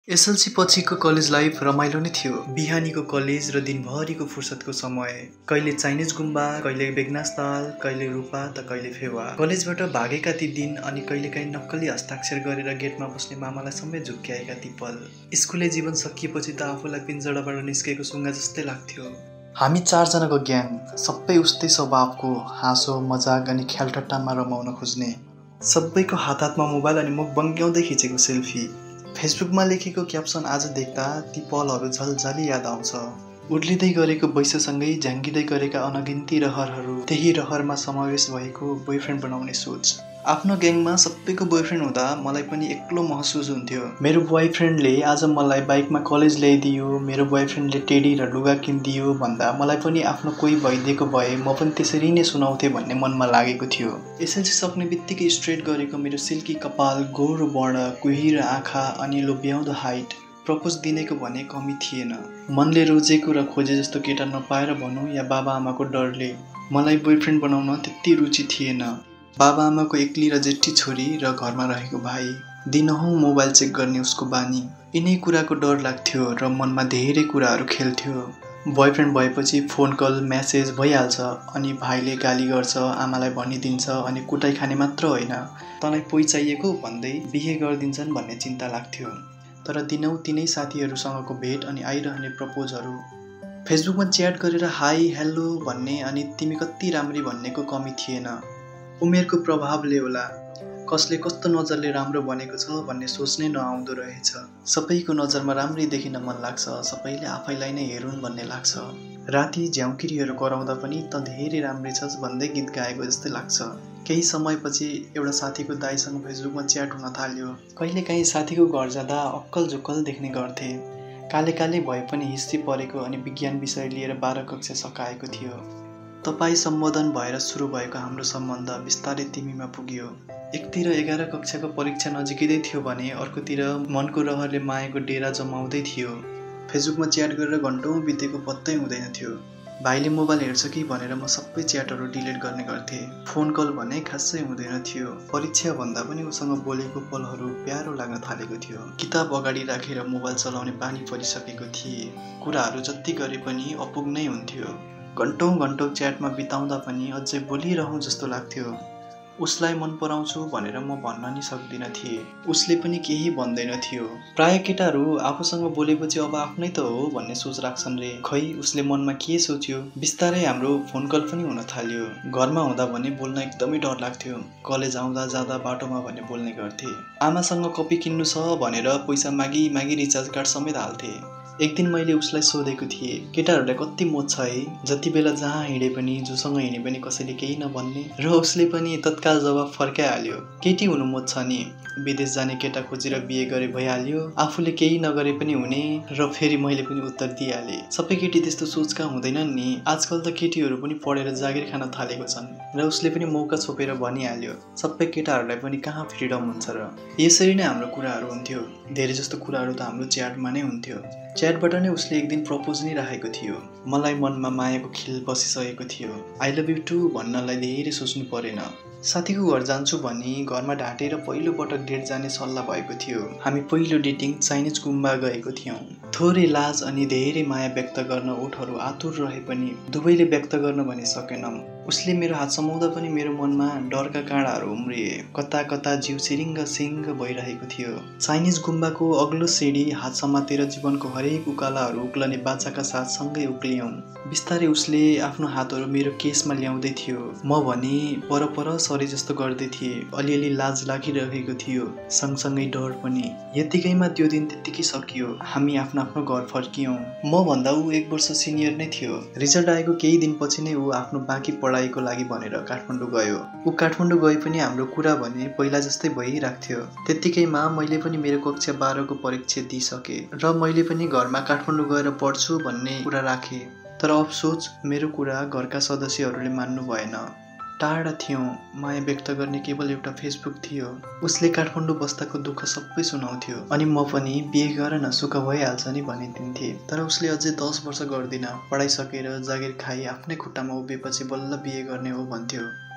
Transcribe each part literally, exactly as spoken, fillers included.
SLC पछिको college life रमाइलो नै थियो। बिहानीको कलेज र दिनभरिको फुर्सदको समय, कहिले चाइनिज गुम्बा, कहिले बेगनास ताल, कहिले रूपा त कहिले फेवा। कलेजबाट भागेका ती दिन अनि कहिलेकाहीँ नक्कली हस्ताक्षर गरेर गेटमा बस्ने मामालाई समेत झुक्क्याएका ती पल। स्कुले जीवन सकिएपछि त आफूलाई पिन्जडाबाट निस्केको सुङ्गा जस्तै लाग्थ्यो। हामी चारजनाको ग्याङ, सबै उस्तै स्वभावको, हाँसो मजाक अनि ख्यालठट्टामा रमाउन खोज्ने। सबैको हात हातमा मोबाइल अनि मुख बङ्ग्याउँदै खिचेको सेल्फी। फेसबुकमा लेखेको क्याप्सन आज देख्दा ती पलहरू झलझली याद आउँछ। उर्लिँदै गरेको वैशसँगै झ्याङ्गिँदै गरेका अनगिन्ती रहरहरू, त्यही रहरमा समावेश भएको बोयफ्रेन्ड बनाउने सोच। आफ्नो ग्याङमा सबैको बोयफ्रेन्ड हुँदा मलाई पनि एक्लो महसुस हुन्थ्यो। मेरो बोयफ्रेन्डले आज मलाई बाइकमा कलेज ल्याइदियो, मेरो बोयफ्रेन्डले टेडी र लुगा किनिदियो भन्दा मलाई पनि आफ्नो कोही भइदिएको भए म पनि त्यसरी नै सुनाउँथे भन्ने मनमा लागेको थियो। एसएलसी सक्ने बित्तिकै स्ट्रेट गरेको मेरो सिल्की कपाल, गोरो वर्ण, कुहिरो आँखा अनि लोभ्याउँदो हाइट, प्रपोज दिनेको भने कमी थिएन। मनले रोजेको र खोजे जस्तो केटा नपाएर भनौँ या बाबाआमाको डरले मलाई बोयफ्रेन्ड बनाउन त्यति रुचि थिएन। बाबाआमाको एक्ली र जेठी छोरी र घरमा रहेको भाइ, दिनहुँ मोबाइल चेक गर्ने उसको बानी, यिनै कुराको डर लाग्थ्यो र मनमा धेरै कुराहरू खेल्थ्यो। बोयफ्रेन्ड भएपछि फोन कल म्यासेज भइहाल्छ अनि भाइले गाली गर्छ, आमालाई भनिदिन्छ अनि कुटाइ खाने मात्र होइन, तँलाई पोइ चाहिएको भन्दै बिहे गरिदिन्छन् भन्ने चिन्ता लाग्थ्यो। तर दिनौँ तिनै साथीहरूसँगको भेट अनि आइरहने प्रपोजहरू, फेसबुकमा च्याट गरेर हाई हेलो भन्ने अनि तिमी कति राम्री भन्नेको कमी थिएन। उमेरको प्रभावले होला, कसले कस्तो नजरले राम्रो बनेको छ भन्ने सोच्नै नआउँदो रहेछ। सबैको नजरमा राम्रै देखिन मन लाग्छ, सबैले आफैलाई नै हेरुन् भन्ने लाग्छ। राति झ्याउकिरीहरू कराउँदा पनि त धेरै राम्रै छस् भन्दै गीत गाएको जस्तै लाग्छ। केही समयपछि एउटा साथीको दाइसँग फेसबुकमा च्याट हुन थाल्यो। कहिलेकाहीँ साथीको घर जाँदा अक्कल झुक्कल देख्ने गर्थे। काले काले भए पनि हिस्ट्री पढेको अनि विज्ञान विषय लिएर बाह्र कक्षा सकाएको थियो। तपाईँ सम्बोधन भएर सुरु भएको हाम्रो सम्बन्ध बिस्तारै तिमीमा पुग्यो। एकतिर एघार कक्षाको परीक्षा नजिकै थियो भने अर्कोतिर मनको रहरले मायाको डेरा जमाउँदै थियो। फेसबुकमा च्याट गरेर घन्टौँ बितेको पत्तै हुँदैन थियो। भाइले मोबाइल हेर्छ कि भनेर म सबै च्याटहरू डिलिट गर्ने गर्थेँ। फोन कल भने खासै हुँदैन थियो। परीक्षा भन्दा पनि उसँग बोलेको पलहरू प्यारो लाग्न थालेको थियो। किताब अगाडि राखेर मोबाइल चलाउने बानी परिसकेको थिए। कुराहरू जति गरे पनि अपुग नै हुन्थ्यो। घन्टौँ घन्टौँ च्याटमा बिताउँदा पनि अझै बोलिरहँ जस्तो लाग्थ्यो। उसलाई मन पराउँछु भनेर म भन्न नि सक्दिनँ थिएँ। उसले पनि केही भन्दैन थियो। प्राय केटाहरू आफूसँग बोलेपछि अब आफ्नै त हो भन्ने सोच राख्छन् रे। खै उसले मनमा के सोच्यो। बिस्तारै हाम्रो फोन कल पनि हुन थाल्यो। घरमा हुँदा भने बोल्न एकदमै डर लाग्थ्यो। कलेज आउँदा जाँदा बाटोमा भने बोल्ने गर्थे। आमासँग कपी किन्नु छ भनेर पैसा मागी मागी रिचार्ज कार्ड समेत हाल्थे। एक दिन मैले उसलाई सोधेको थिएँ, केटाहरूलाई कति मोह छ है, जति बेला जहाँ हिँडे पनि जोसँग हिँडे पनि कसैले केही नभन्ने। र उसले पनि तत्काल जवाफ फर्काइहाल्यो, केटी हुनु मोह छ नि, विदेश जाने केटा खोजेर बिहे गरे भइहाल्यो, आफूले केही नगरे पनि हुने। र फेरि मैले पनि उत्तर दिइहालेँ, सबै केटी त्यस्तो सोचका हुँदैनन् नि, आजकल त केटीहरू पनि पढेर जागिर खान थालेको छन्। र उसले पनि मौका छोपेर भनिहाल्यो, सबै केटाहरूलाई पनि कहाँ फ्रिडम हुन्छ र। यसरी नै हाम्रो कुराहरू हुन्थ्यो। धेरै जस्तो कुराहरू त हाम्रो च्याटमा नै हुन्थ्यो। च्याटबाट नै उसले एक दिन प्रपोज नै राखेको थियो। मलाई मनमा मायाको खिल बसिसकेको थियो। आई लभ यु टु भन्नलाई धेरै सोच्नु परेन। साथीको घर जान्छु भनी घरमा ढाँटेर पहिलो पटक डेट जाने सल्लाह भएको थियो। हामी पहिलो डेटिङ चाइनिज गुम्बा गएको थियौँ। थोरै लाज अनि धेरै माया व्यक्त गर्न ओठहरू आतुर रहे पनि दुवैले व्यक्त गर्न भने सकेनौँ। उसले मेरो हात समाउँदा पनि मेरो मनमा डरका काँडाहरू उम्रिए। कता कता जिउ सिरिङ्ग सिङ्ग भइरहेको थियो। चाइनिज गुम्बाको अग्लो सिडी हात समातेर जीवनको हरेक उकालाहरू उक्लने बाचाका साथ सँगै उक्लियौँ। बिस्तारै उसले आफ्नो हातहरू मेरो केसमा ल्याउँदै थियो। म भने परपर सरी जस्तो गर्दै थिएँ। अलिअलि लाज लागिरहेको थियो, सँगसँगै डर पनि। यतिकैमा त्यो दिन त्यत्तिकै सकियो। हामी आफ्नो आफ्नो घर फर्कियौँ। म भन्दा ऊ एक वर्ष सिनियर नै थियो। रिजल्ट आएको केही दिनपछि नै ऊ आफ्नो बाँकी पढाइको लागि भनेर काठमाडौँ गयो। ऊ काठमाडौँ गए पनि हाम्रो कुरा भने पहिला जस्तै भइराख्थ्यो। त्यत्तिकैमा मैले पनि मेरो कक्षा बाह्रको परीक्षा दिइसकेँ र मैले पनि घरमा काठमाडौँ गएर पढ्छु भन्ने कुरा राखेँ। तर अफसोच मेरो कुरा घरका सदस्यहरूले मान्नु भएन। टाढा थियौँ, माया व्यक्त गर्ने केवल एउटा फेसबुक थियो। उसले काठमाडौँ बस्दाको दुःख सबै सुनाउँथ्यो अनि म पनि बिहे गर न, सुख भइहाल्छ नि भनिदिन्थेँ। तर उसले अझै दस वर्ष गर्दिन, पढाइ सकेर जागिर खाई आफ्नै खुट्टामा उभिएपछि बल्ल बिहे गर्ने हो भन्थ्यो।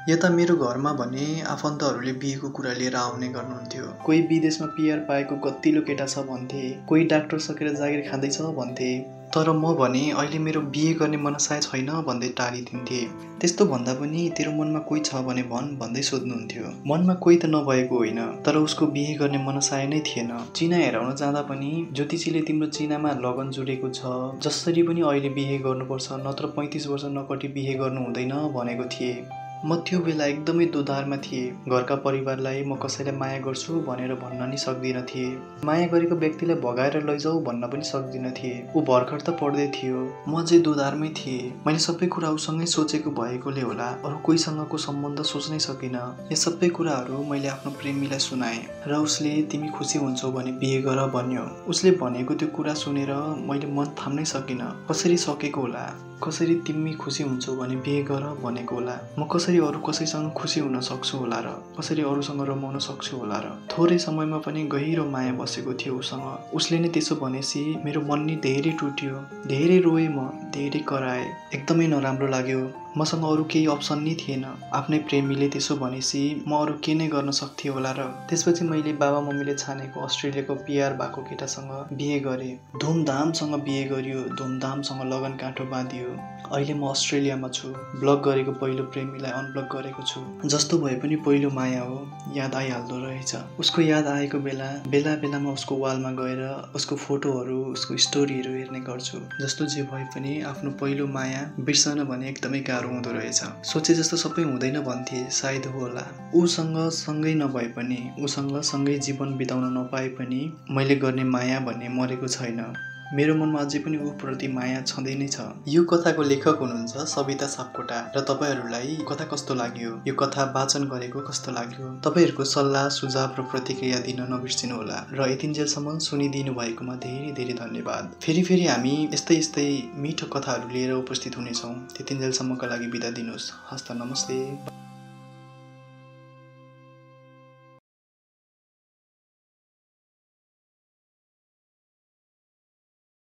यता मेरो घरमा भने आफन्तहरूले बिहेको कुरा लिएर आउने गर्नुहुन्थ्यो। कोही विदेशमा पिआर पाएको गतिलो केटा छ भन्थे, कोही डाक्टर सकेर जागिर खाँदैछ भन्थे, तर म भने अहिले मेरो बिहे गर्ने मनसाय छैन भन्दै टारिदिन्थे। त्यस्तो भन्दा पनि तेरो मनमा कोही छ भने भन् भन्दै सोध्नुहुन्थ्यो। मनमा कोही त नभएको होइन, तर उसको बिहे गर्ने मनसाय नै थिएन। चिना हेराउन जाँदा पनि ज्योतिषीले तिम्रो चिनामा लगन जुरेको छ, जसरी पनि अहिले बिहे गर्नुपर्छ, नत्र पैँतिस वर्ष नकटी बिहे गर्नु हुँदैन भनेको थिए। म त्यो बेला एकदमै दोधारमा थिएँ। घरका परिवारलाई म कसैलाई माया गर्छु भनेर भन्न नि सक्दिन थिएँ। माया गरेको व्यक्तिलाई भगाएर लैजाऊ भन्न पनि सक्दिन थिएँ। ऊ भर्खर त पढ्दै थियो, म चाहिँ दोधारमै थिएँ। मैले सबै कुरा उसँगै सोचेको भएकोले होला अरू कोहीसँगको सम्बन्ध सोच्नै सकिनँ। यो सबै कुराहरू मैले आफ्नो प्रेमीलाई सुनाएँ र उसले तिमी खुसी हुन्छौ भने बिहे गर भन्यो। उसले भनेको त्यो कुरा सुनेर मैले मन थाम्नै सकिनँ। कसरी सकेको होला, कसरी तिमी खुसी हुन्छौ भने बिहे गर भनेको होला, म कसरी अरू कसैसँग खुसी हुन सक्छु होला र कसरी अरूसँग रमाउन सक्छु होला र। थोरै समयमा पनि गहिरो माया बसेको थियो उसँग। उसले नै त्यसो भनेपछि मेरो मन नि धेरै टुट्यो, धेरै रोएँ म, धेरै कराएँ। एकदमै नराम्रो लाग्यो। मसँग अरू केही अप्सन नै थिएन। आफ्नै प्रेमीले त्यसो भनेपछि म अरू के नै गर्न सक्थेँ होला र। त्यसपछि मैले बाबा मम्मीले छानेको अस्ट्रेलियाको पिआर भएको केटासँग बिहे गरेँ। धुमधामसँग बिहे गरियो, धुमधामसँग लगन काँठो बाँधियो। अहिले म अस्ट्रेलियामा छु। ब्लग गरेको पहिलो प्रेमीलाई अनब्लग गरेको छु। जस्तो भए पनि पहिलो माया हो, याद आइहाल्दो रहेछ। उसको याद आएको बेला बेला बेलामा उसको वालमा गएर उसको फोटोहरू, उसको स्टोरीहरू हेर्ने गर्छु। जस्तो जे भए पनि आफ्नो पहिलो माया बिर्सन भने एकदमै गाह्रो हुँदो रहेछ। सोचे जस्तो सबै हुँदैन भन्थे, सायद होला। उसँग सँगै नभए पनि, उसँग सँगै जीवन बिताउन नपाए पनि मैले गर्ने माया भन्ने मरेको छैन। मेरो मनमा अझै पनि ऊ प्रति माया छँदै नै छ। यो कथाको लेखक हुनुहुन्छ सबिता सापकोटा। र तपाईँहरूलाई कथा कस्तो लाग्यो, यो कथा वाचन गरेको कस्तो लाग्यो, तपाईँहरूको सल्लाह सुझाव र प्रतिक्रिया दिन नबिर्सिनु होला। र यतिन्जेलसम्म सुनिदिनु भएकोमा धेरै धेरै धन्यवाद। फेरि फेरि हामी यस्तै यस्तै मिठो कथाहरू लिएर उपस्थित हुनेछौँ। त्यतिन्जेलसम्मका लागि बिदा दिनुहोस्। हस्त नमस्ते।